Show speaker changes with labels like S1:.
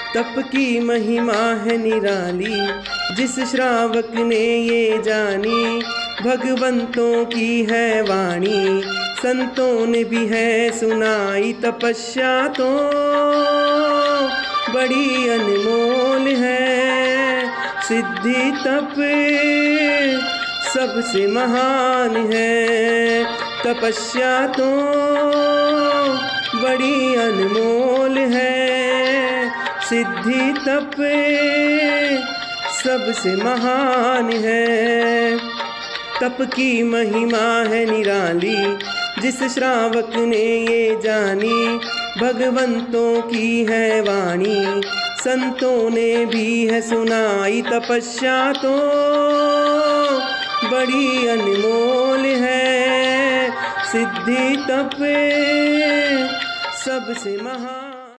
S1: तप की महिमा है निराली, जिस श्रावक ने ये जानी। भगवंतों की है वाणी, संतों ने भी है सुनाई। तपस्या तो बड़ी अनमोल है, सिद्धि तप सबसे महान है। तपस्या तो बड़ी अनमोल है, सिद्धि तप सबसे महान है। तप की महिमा है निराली, जिस श्रावक ने ये जानी। भगवंतों की है वाणी, संतों ने भी है सुनाई। तपस्या तो बड़ी अनमोल है, सिद्धि तप सबसे महान।